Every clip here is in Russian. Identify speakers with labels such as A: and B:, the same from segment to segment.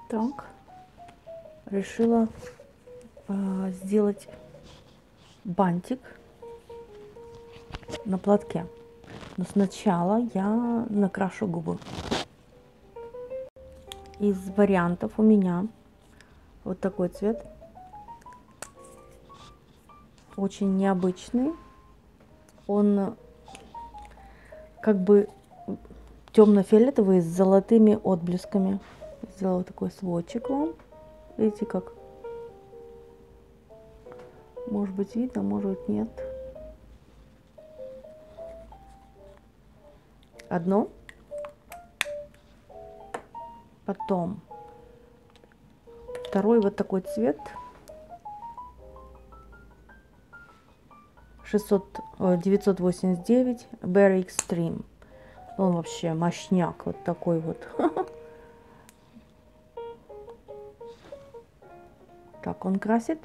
A: Так, решила сделать бантик на платке. Но сначала я накрашу губы. Из вариантов у меня вот такой цвет. Очень необычный. Он как бы темно-фиолетовый с золотыми отблесками. Сделала такой сводчик вам. Видите как? Может быть видно, может быть нет. Одно. Потом второй вот такой цвет. 989 Berry Extreme. Он вообще мощняк, вот такой вот. Так он красит.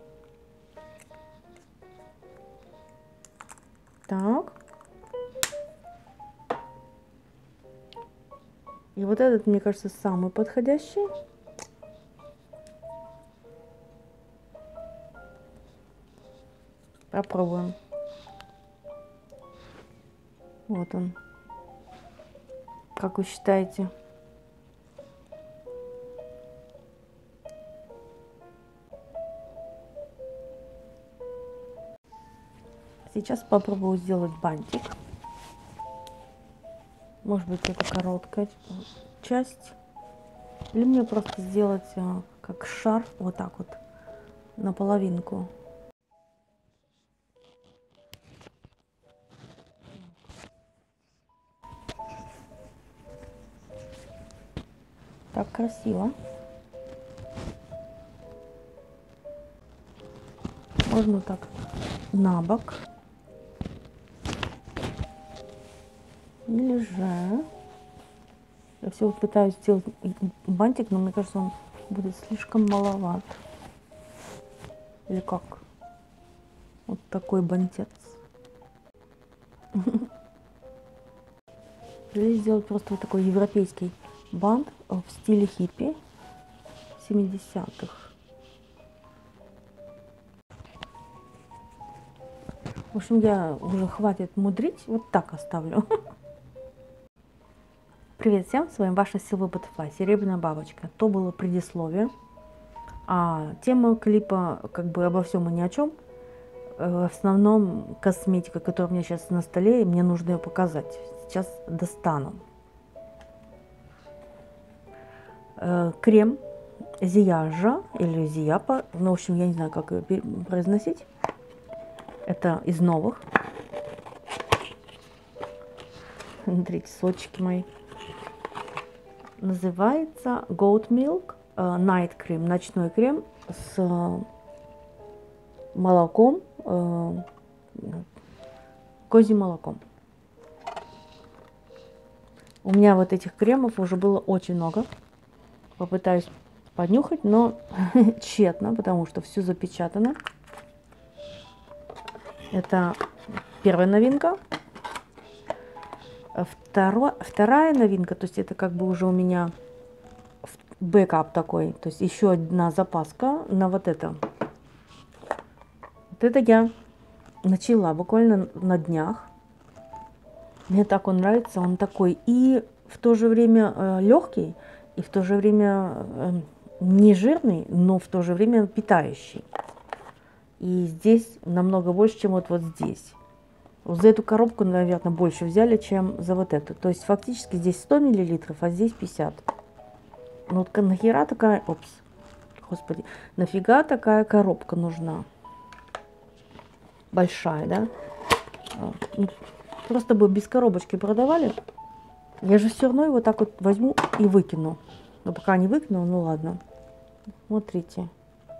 A: Так. И вот этот, мне кажется, самый подходящий. Попробуем. Вот он. Как вы считаете? Сейчас попробую сделать бантик. Может быть, это короткая часть. Или мне просто сделать как шар, вот так вот, наполовинку. Так красиво. Можно так на бок. Или же я все пытаюсь сделать бантик, но мне кажется, он будет слишком маловат. Или как? Вот такой бантец. Или сделать просто вот такой европейский бант в стиле хиппи 70-х. В общем, я уже хватит мудрить, вот так оставлю. Привет всем, с вами ваша Silver Butterfly, Серебряная бабочка. То было предисловие. А тема клипа как бы обо всем и ни о чем. В основном косметика, которая у меня сейчас на столе, и мне нужно ее показать. Сейчас достану. Крем Зияжа или Зияпа, ну, в общем, я не знаю, как ее произносить. Это из новых. Смотрите, сочки мои. Называется Goat Milk Night Cream, ночной крем с молоком, козьим молоком. У меня вот этих кремов уже было очень много. Попытаюсь понюхать, но тщетно, потому что все запечатано. Это первая новинка. Вторая новинка, то есть это как бы уже у меня бэкап такой, то есть еще одна запаска на вот это. Вот это я начала буквально на днях. Мне так он нравится, он такой и в то же время легкий, и в то же время не жирный, но в то же время питающий. И здесь намного больше, чем вот здесь. Вот за эту коробку, наверное, больше взяли, чем за вот эту. То есть фактически здесь 100 мл, а здесь 50. Ну вот нахера такая, господи, нафига такая коробка нужна? Большая, да? Просто бы без коробочки продавали. Я же все равно его так вот возьму и выкину. Но пока не выкину, ну ладно. Смотрите.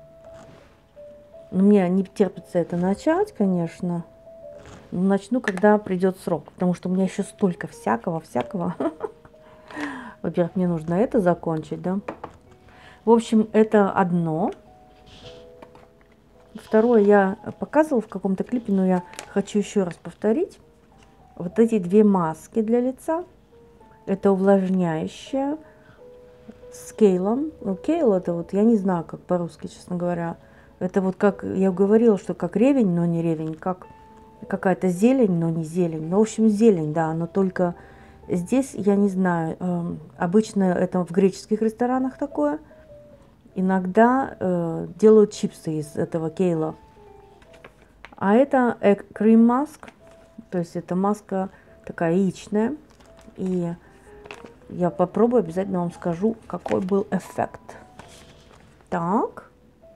A: Мне не терпится это начать, конечно. Но начну, когда придет срок. Потому что у меня еще столько всякого. Во-первых, мне нужно это закончить, да. В общем, это одно. Второе я показывала в каком-то клипе, но я хочу еще раз повторить. Вот эти две маски для лица. Это увлажняющая с кейлом. Ну, кейл это вот, я не знаю, как по-русски, честно говоря. Это вот как я говорила, что как ревень, но не ревень, как какая-то зелень, но не зелень. Ну, в общем, зелень, да, но только здесь, я не знаю, обычно это в греческих ресторанах такое. Иногда делают чипсы из этого кейла. А это крем маск, то есть это маска такая яичная. И я попробую, обязательно вам скажу, какой был эффект. Так,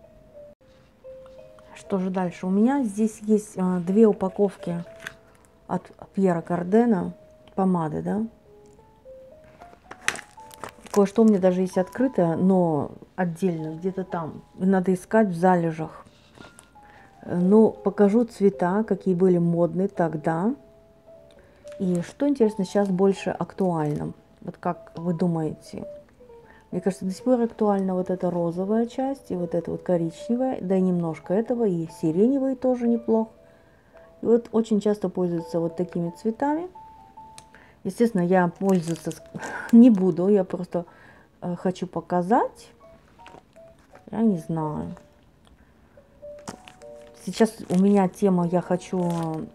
A: что же дальше? У меня здесь есть две упаковки от Пьера Кардена, помады, да. Кое-что у меня даже есть открытое, но отдельно, где-то там. Надо искать в залежах. Но покажу цвета, какие были модные тогда. И что интересно, сейчас больше актуально. Вот как вы думаете? Мне кажется, до сих пор актуальна вот эта розовая часть и вот эта вот коричневая, да и немножко этого, и сиреневый тоже неплохо. И вот очень часто пользуются вот такими цветами. Естественно, я пользоваться не буду, я просто хочу показать. Я не знаю. Сейчас у меня тема, я хочу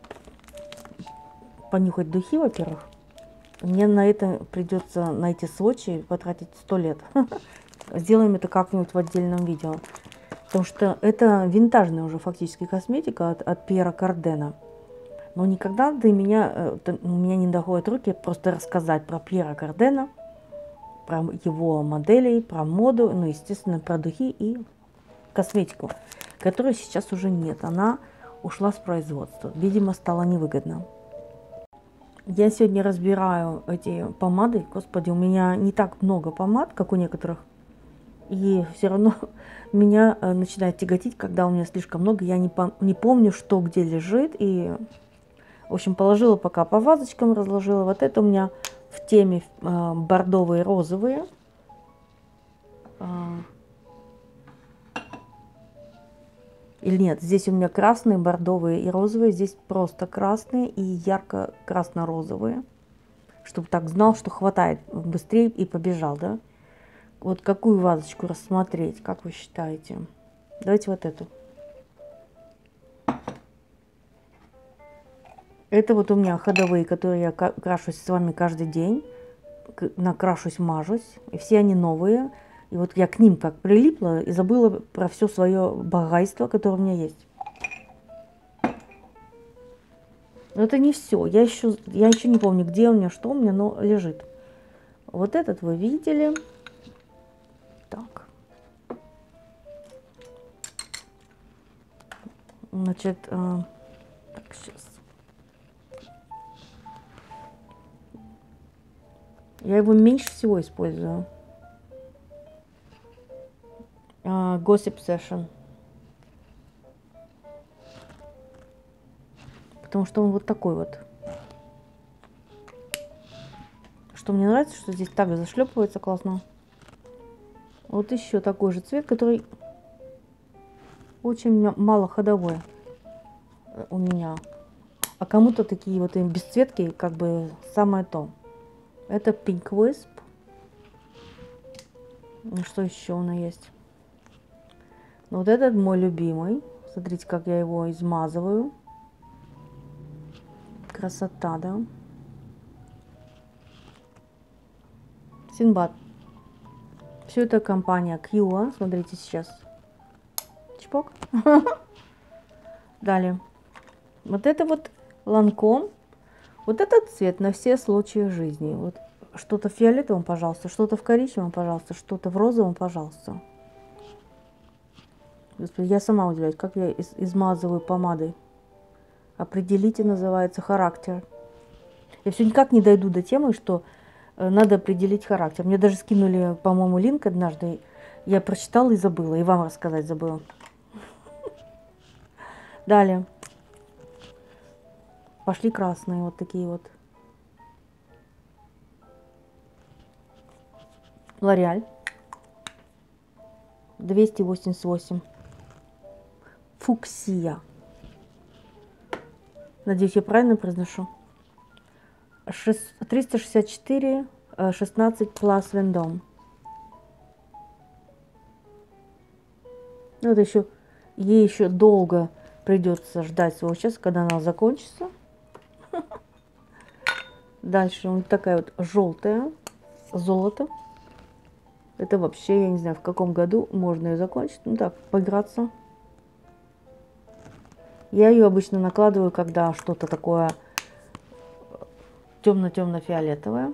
A: понюхать духи, во-первых. Мне на это придется, на эти сводчи потратить 100 лет. Сделаем это как-нибудь в отдельном видео. Потому что это винтажная уже фактически косметика от Пьера Кардена. Но никогда у меня не доходят руки просто рассказать про Пьера Кардена, про его моделей, про моду, ну, естественно, про духи и косметику, которой сейчас уже нет. Она ушла с производства. Видимо, стало невыгодно. Я сегодня разбираю эти помады. Господи, у меня не так много помад, как у некоторых. И все равно меня начинает тяготить, когда у меня слишком много. Я не помню, что где лежит. И, в общем, положила пока по вазочкам, разложила. Вот это у меня в теме бордовые, розовые. Или нет, здесь у меня красные, бордовые и розовые. Здесь просто красные и ярко-красно-розовые. Чтобы так знал, что хватает быстрее и побежал, да? Вот какую вазочку рассмотреть, как вы считаете? Давайте вот эту. Это вот у меня ходовые, которые я крашусь с вами каждый день. Накрашусь, мажусь. И все они новые. И вот я к ним как прилипла и забыла про все свое богатство, которое у меня есть. Но это не все. Я еще не помню, где у меня, что у меня, но лежит. Вот этот вы видели. Так. Значит, так, сейчас. Я его меньше всего использую. Gossip Session. Потому что он вот такой вот. Что мне нравится, что здесь так зашлепывается классно. Вот еще такой же цвет, который очень мало ходовой у меня. А кому-то такие вот бесцветки как бы самое то. Это Pink Wisp. Ну, что еще у нас есть? Ну, вот этот мой любимый. Смотрите, как я его измазываю. Красота, да? Синбад. Все это компания Кьюа. Смотрите сейчас. Чпок. Далее. Вот это вот Ланком. Вот этот цвет на все случаи жизни. Вот что-то в фиолетовом, пожалуйста, что-то в коричневом, пожалуйста, что-то в розовом, пожалуйста. Господи, я сама удивляюсь, как я измазываю помадой. Определите, называется, характер. Я все никак не дойду до темы, что надо определить характер. Мне даже скинули, по-моему, линк однажды. Я прочитала и забыла, и вам рассказать забыла. Далее. Пошли красные, вот такие вот. Лореаль. 288. Фуксия. Надеюсь, я правильно произношу. 364, 16 Plus Vendôme. Ну, это еще, ей еще долго придется ждать своего часа, когда она закончится. Дальше вот такая вот желтая, золото. Это вообще, я не знаю, в каком году можно ее закончить. Ну так, поиграться. Я ее обычно накладываю, когда что-то такое темно-темно-фиолетовое.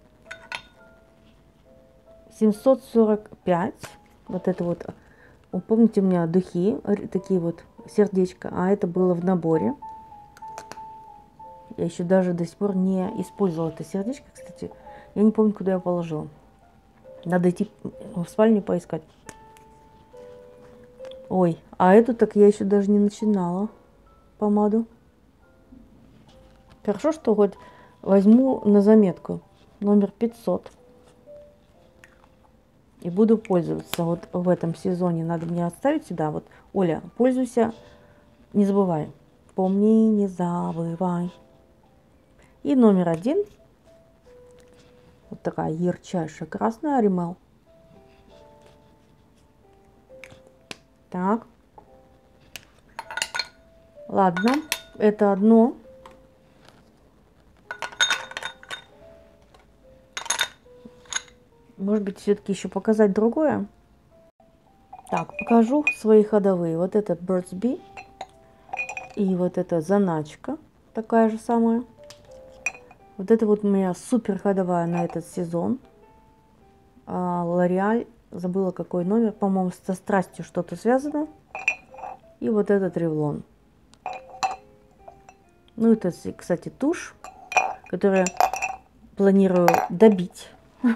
A: 745. Вот это вот. Помните, у меня духи, такие вот сердечко. А это было в наборе. Я еще даже до сих пор не использовала это сердечко, кстати. Я не помню, куда я положила. Надо идти в спальню поискать. Ой, а эту так я еще даже не начинала помаду. Хорошо, что хоть возьму на заметку номер 500. И буду пользоваться. Вот в этом сезоне надо мне оставить сюда. Вот, Оля, пользуйся, не забывай. Помни, не забывай. И номер 1. Вот такая ярчайшая красная Римел. Так. Ладно, это одно. Может быть, все-таки еще показать другое? Так, покажу свои ходовые. Вот это Burt's Bee. И вот эта заначка. Такая же самая. Вот это вот у меня супер ходовая на этот сезон. L'Oreal. Забыла какой номер. По-моему, со страстью что-то связано. И вот этот Revlon. Ну, это, кстати, тушь, которую планирую добить.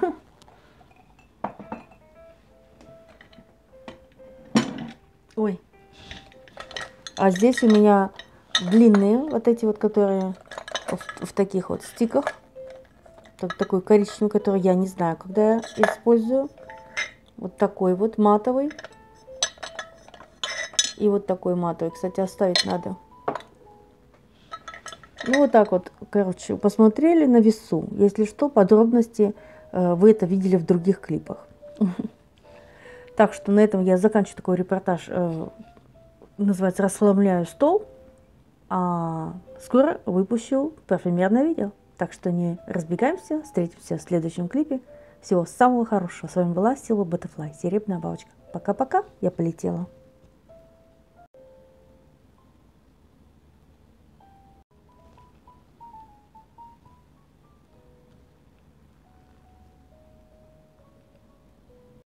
A: Ой. А здесь у меня длинные, вот эти вот, которые в таких вот стиках. Такой коричневый, который я не знаю, когда я использую. Вот такой вот матовый. И вот такой матовый. Кстати, оставить надо. Ну, вот так вот, короче, посмотрели на весу. Если что, подробности вы это видели в других клипах. Так что на этом я заканчиваю такой репортаж. Называется «Расхламляю стол». А скоро выпущу парфюмерное видео. Так что не разбегаемся. Встретимся в следующем клипе. Всего самого хорошего. С вами была Сила Butterfly. Серебряная бабочка. Пока-пока. Я полетела.